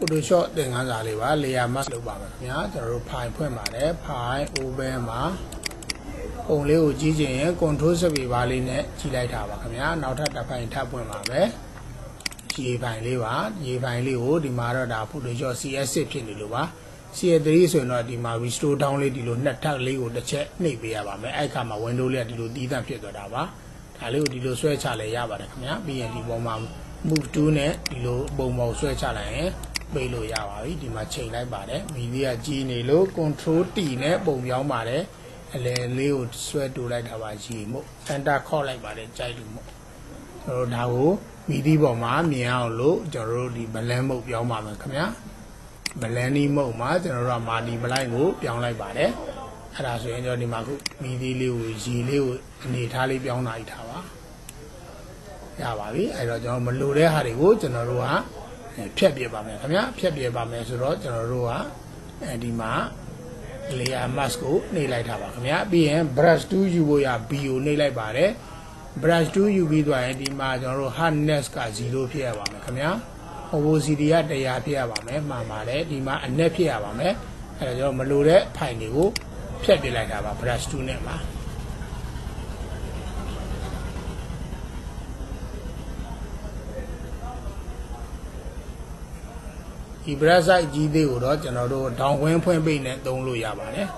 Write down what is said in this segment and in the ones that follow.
Photoshop သင်ခန်းစာလေးပါ layer mask လုပ်ပါမယ်ခင်ဗျာကျွန်တော်တို့ file ဖွင့်ပါတယ် file open မှာပုံလေးကိုကြည့်ချင်ရင် control ဆက်ပြီးပါလေးနဲ့ကြည့်လိုက်တာပါခင်ဗျာနောက်ထပ်တစ် file ထပ်ဖွင့်ပါမယ်ရေ file လေးပါရေ file လေးကိုဒီမှာတော့ဒါ Photoshop CS6 ဖြစ်နေလို့ပါ CS3 ဆိုရင်တော့ဒီမှာ restore down လေးဒီလိုနှစ်ထပ်လေးကိုတစ်ချက်နှိပ်ပေးရပါမယ်အဲ့ခါမှာ window လေးကဒီလိုတီးသန့်ဖြစ်သွားတာပါဒါလေးကိုဒီလိုဆွဲချလဲရပါတယ်ခင်ဗျာပြီးရင်ဒီပေါ်မှာ move tool နဲ့ဒီလိုပုံပေါ်ဆွဲချလိုက်ရင်ပေးလို့ရပါပြီဒီမှာချိန်လိုက်ပါတယ်မီဒီယာကြီးနေလို့ control T နဲ့ပုံပြောင်းပါတယ်အလဲလေးကိုဆွဲတူလိုက်တာပါရေမို့ enter ခေါက်လိုက်ပါတယ်ကြိုက်လို့မို့ကျွန်တော်ဒါကိုမီဒီပေါ်မှာမြင်အောင်လို့ကျွန်တော်တို့ဒီ blend mode ပြောင်းပါမယ်ခင်ဗျာ blending mode မှာကျွန်တော်တို့က multiply ကိုပြောင်းလိုက်ပါတယ်အဲ့ဒါဆိုရင်ကျွန်တော်ဒီမှာခုမီဒီလေးကိုရေလေးကိုအနေထားလေးပြောင်းလိုက်ထားပါရပါပြီအဲ့တော့ကျွန်တော်မလိုတဲ့ဟာတွေကိုကျွန်တော်တို့ကဖြတ်ပြပါမယ်ခင်ဗျာဖြတ်ပြပါမယ်ဆိုတော့ကျွန်တော်တို့ကဒီမှာ layer mask ကိုနှိပ်လိုက်တာပါခင်ဗျာပြီးရင် brush tool ယူဖို့ရ B ကိုနှိပ်လိုက်ပါတယ် brush tool ယူပြီးသွားရင်ဒီမှာကျွန်တော်တို့ hardness က0ဖြစ်ရပါမယ်ခင်ဗျာ opacity က100ဖြစ်ရပါမယ်မှန်ပါတယ်ဒီမှာအနက်ဖြစ်ရပါမယ်အဲ့တော့ကျွန်တော်မလိုတဲ့ file တွေကိုဖြတ်ပြလိုက်တာပါ brush tool နဲ့ပါဒီ brush size ကြီးသေးကိုတော့ကျွန်တော်တို့ဒေါင်ခွင်းဖွင့်ပိတ်နဲ့သုံးလို့ရပါတယ်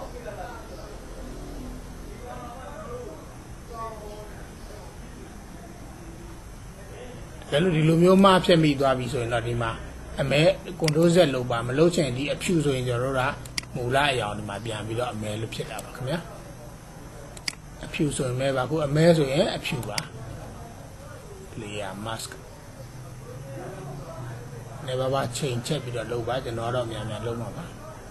ဒါလို့ဒီလိုမျိုးမှားဖြတ်မိသွားပြီဆိုရင်တော့ဒီမှာအမဲ control Z လုပ်ပါမလုပ်ချင်ဒီအဖြူဆိုရင်ကျွန်တော်တို့ကမူလအရာဒီမှာပြန်ပြီးတော့အမဲလို့ဖြစ်တာပါခင်ဗျာအဖြူဆိုရင်မဲပါခုအမဲဆိုရင်အဖြူပါ layer maskနေပါပါချိန်ချက်ပြီးတော့လုပ်ပါကျွန်တော်တော့မြန်မြန်လုပ်မှာပါ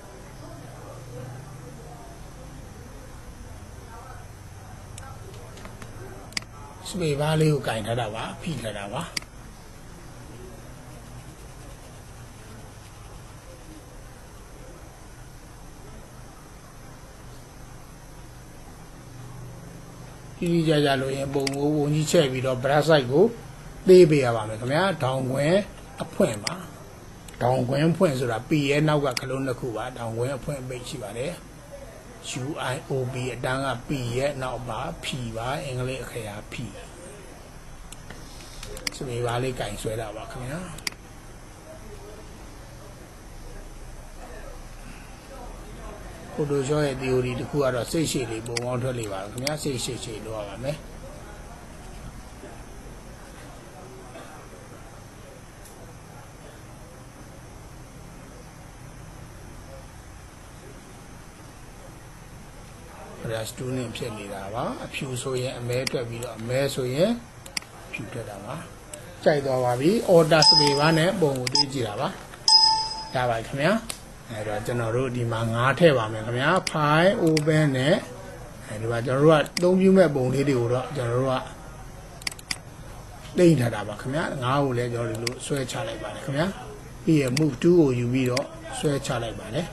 စပေဘာလေးကိုကင်ထားတာပါဖိထားတာပါဒီကြကြလို့ရင်ပုံကိုဝင်ကြီးချက်ပြီးတော့ brush size ကိုသေးပေးရပါမယ်ခင်ဗျာဒေါင်ခွင်းအဖွင့်ပါဒေါင်ခွင်းဖွင့်ဆိုတာ P ရဲ့နောက်ကခလုံးတစ်ခုပါဒေါင်ခွင်းအဖွင့်ပိတ်ရှိပါတယ် UIOB အတန်းက P ရဲ့နောက်ပါ P ပါအင်္ဂလိပ်အခရာ P စမေပါလေးကင်ဆွဲတာပါခင်ဗျာPhotoshop ရဲ့ theory တခုကတော့စိတ်ရှည်လေးပုံပေါင်းထွက်လေးပါခင်ဗျာစိတ်ရှည်လုပ်ရပါမယ်brush tool နဲ့ဖြစ်နေတာပါအဖြူဆိုရင်အမဲတွက်ပြီးတော့အမဲဆိုရင်ဖြူတွက်တာပါကြိုက်သွားပါပြီ order စပေပါနဲ့ပုံကိုသိကြည့်တာပါရပါခင်ဗျာအဲ့တော့ကျွန်တော်တို့ဒီမှာ9ထည့်ပါမယ်ခင်ဗျာ file open နဲ့ဒီမှာကျွန်တော်တို့ကသုံးပြမဲ့ပုံလေးတွေကိုတော့ကျွန်တော်တို့ကတိမ့်ထားတာပါခင်ဗျာ9ကိုလည်းကျွန်တော်တို့ဆွဲချလိုက်ပါတယ်ခင်ဗျာပြီးရ move to ကိုယူပြီးတော့ဆွဲချလိုက်ပါတယ်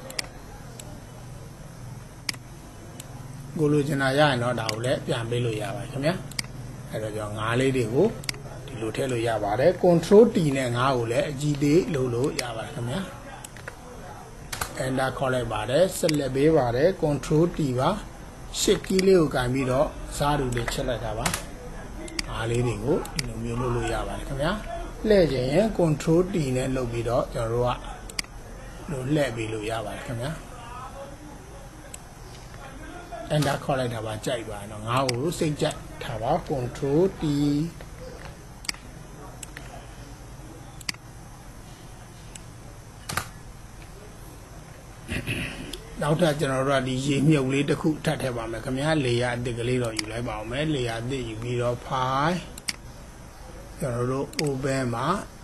ကိုလိုချင်တာရရင်တော့ဒါကိုလည်းပြန်ပေးလို့ရပါတယ်ခင်ဗျာအဲ့တော့ကျွန်တော်9လေးတွေကိုဒီလိုထည့်လို့ရပါတယ် control T နဲ့9ကိုလည်းအကြီးသေးလုပ်လို့ရပါတယ်ခင်ဗျာenter ခေါ်လိုက်ပါတယ်ဆက်လက်ပေးပါတယ် control T ပါ shift key လေးကိုကင်ပြီးတော့စားတူလေးချက်လိုက်တာပါအားလေးတွေကိုဒီလိုမျိုးလုပ်လို့ရပါတယ်ခင်ဗျာလှည့်ခြင်းရင် control T နဲ့လုပ်ပြီးတော့ကျွန်တော်တို့ကလို့လှည့်ပြီးလို့ရပါတယ်ခင်ဗျာenter ခေါ်လိုက်တာပါကြိုက်ပါတော့ငါ့ကိုစိတ်ကြိုက်ထားပါ control T နောက်ထပ်ကျွန်တော်တို့ကဒီရေမြုပ်လေးတစ်ခုထပ်ထည့်ပါမယ်ခင်ဗျာ layer အသစ်ကလေးတော့ယူလိုက်ပါအောင်မယ် layer အသစ်ယူပြီးတော့ file ကျွန်တော်တို့ open မှာ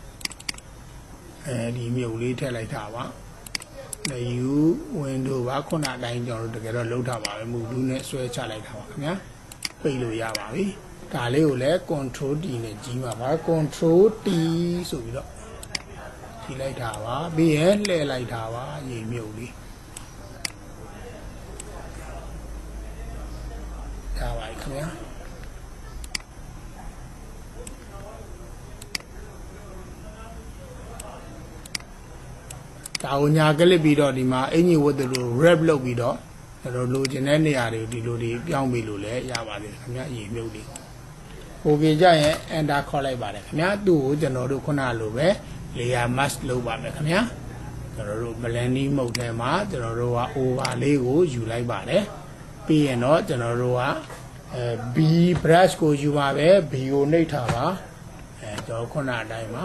ဒီမြုပ်လေးထည့်လိုက်တာပါnew window ပါခုနအတိုင်းကျွန်တော်တို့တကယ်တော့လုံးထားပါပဲမူတူးနဲ့ဆွဲချလိုက်တာပါခင်ဗျာပိတ်လို့ရပါပြီဒါလေးကိုလည်း control T နဲ့ကြီးပါပါ control T ဆိုပြီးတော့ကြီးလိုက်တာပါပြီးရင်လှည့်လိုက်တာပါရေမြုပ်လေးရပါပြီခင်ဗျာဒါကိုညာကလစ်ပြီးတော့ဒီမှာအင်ကြီးဝတ်တယ်လို့ wrap လုပ်ပြီးတော့ကျွန်တော်လိုချင်တဲ့နေရာတွေဒီလိုတွေပြောင်းပြီးလို့လည်းရပါတယ်ခင်ဗျာရေမြုပ်လေး okay ကြရင် enter ခေါ်လိုက်ပါတယ်ခင်ဗျာသူ့ကိုကျွန်တော်တို့ခုနလိုပဲ layer mask လုပ်ပါမယ်ခင်ဗျာကျွန်တော်တို့ blending mode ထဲမှာကျွန်တော်တို့က over လေးကိုယူလိုက်ပါတယ်ပြီးရင်တော့ကျွန်တော်တို့ကB brush ကိုယူပါပဲ B ကိုနှိပ်ထားပါကျွန်တော်ခုနအတိုင်းပါ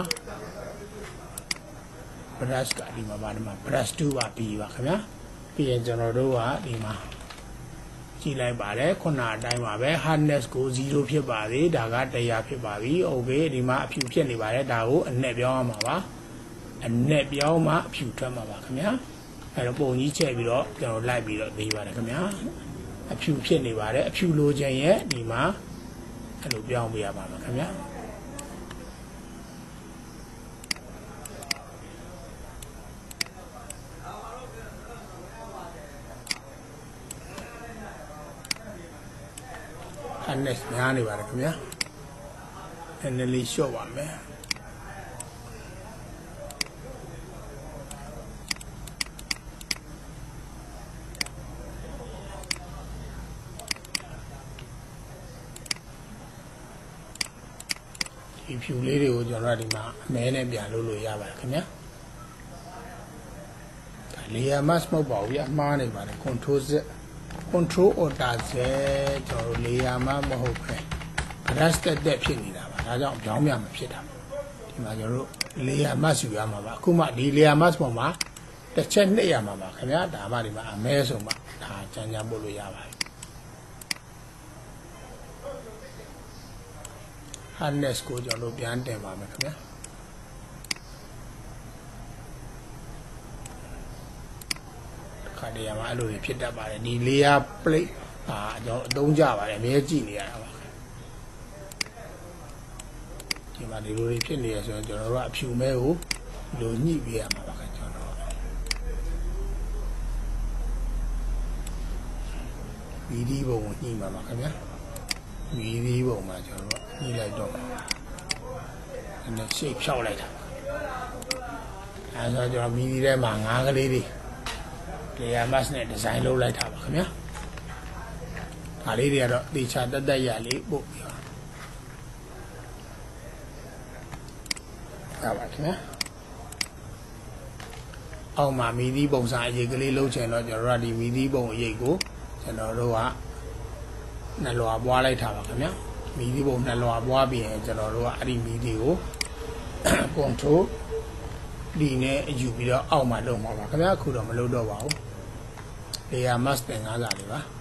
brush ကဒီမှာပါဒီမှာ brush 2ပါ B ပါခင်ဗျာပြီးရင်ကျွန်တော်တို့ကဒီမှာကြည့်လိုက်ပါတယ်ခုနအတိုင်းပါပဲ hardness ကို0ဖြစ်ပါသေးဒါက100ဖြစ်ပါပြီ okay ဒီမှာအဖြူဖြစ်နေပါတယ်ဒါကိုအနက်ပြောင်းရမှာပါအနက်ပြောင်းမှအဖြူထွက်မှာပါခင်ဗျာအဲ့တော့ပုံကြီးချက်ပြီးတော့ကျွန်တော်လိုက်ပြီးတော့နေပါတယ်ခင်ဗျာအဖြူဖြစ်နေပါတယ်အဖြူလိုချင်ရဲ့ဒီမှာအဲ့လိုပြောင်းပေးရပါမယ်ခင်ဗျာhardness များနေပါတယ်ခင်ဗျာနည်းနည်းလေးလျှော့ပါမယ်ဒီဖြူလေးတွေကိုကျွန်တော်တို့ဒီမှာအမဲနဲ့ပြန်လုပ်လို့ရပါတယ်ခင်ဗျာဒါ layer mask မဟုတ်ပါဘူးအမှားနေပါတယ် control order Z ကျွန်တော် layer mask မဟုတ်ပဲ brush တက်ဖြစ်နေတာပါဒါကြောင့်ကြောင်းမြမဖြစ်တာဒီမှာကျွန်တော်တို့ layer mask ယူရမှာပါအခုမှဒီ layer mask ပေါ်မှာတစ်ချက်နှိပ်ရမှာပါခင်ဗျာဒါမှဒီမှာအမဲဆိုမှဒါကြမ်းကြမ်းပို့လို့ရပါတယ်hardness ကိုကျွန်တော်တို့ပြန်တင်ပါမယ်ခင်ဗျာခါတည်းရမှာအဲ့လိုတွေဖြစ်တတ်ပါတယ်ဒီ layer plate ကျွန်တော်အသုံးကြပါတယ်အမြဲကြည့်နေရတာပါဒီမှာဒီလိုတွေဖြစ်နေရဆိုရင်ကျွန်တော်တို့ကအဖြူမဲကိုလိုညှိပေးရမှာပါခင်ကျွန်တော်ဗီဒီယိုပုံကိုညှိမှာပါခင်ဗျာဗီဒီယိုပုံမှာကျွန်တော်ညှိလိုက်တော့အဲ့ဒါ shape ဖြောက်လိုက်တာအဲဆိုကျွန်တော်ဗီဒီယိုထဲမှာငါးကလေးတွေ layer mask နဲ့ design လုပ်လိုက်တာပါခင်ဗျာဒါလေးတွေကတော့တေချာတက်ရလေးပို့ပြပါရပါခင်ဗျာအောက်မှာမီဒီပုံစံအရေးကလေးလုပ်ချင်တော့ကျွန်တော်တို့ကဒီမီဒီပုံအရေးကိုကျွန်တော်တို့ကနှလွာပွားလိုက်တာပါခင်ဗျာမီဒီပုံနှလွာပွားပြီးရင်ကျွန်တော်တို့ကအဲ့ဒီမီဒီကို control ဒီနဲ့ယူပြီးတော့အောက်မှာလုပ်မှာပါခင်ဗျာအခုတော့မလုပ်တော့ပါဘူး layer mask သင်္ကားစာလေးပါ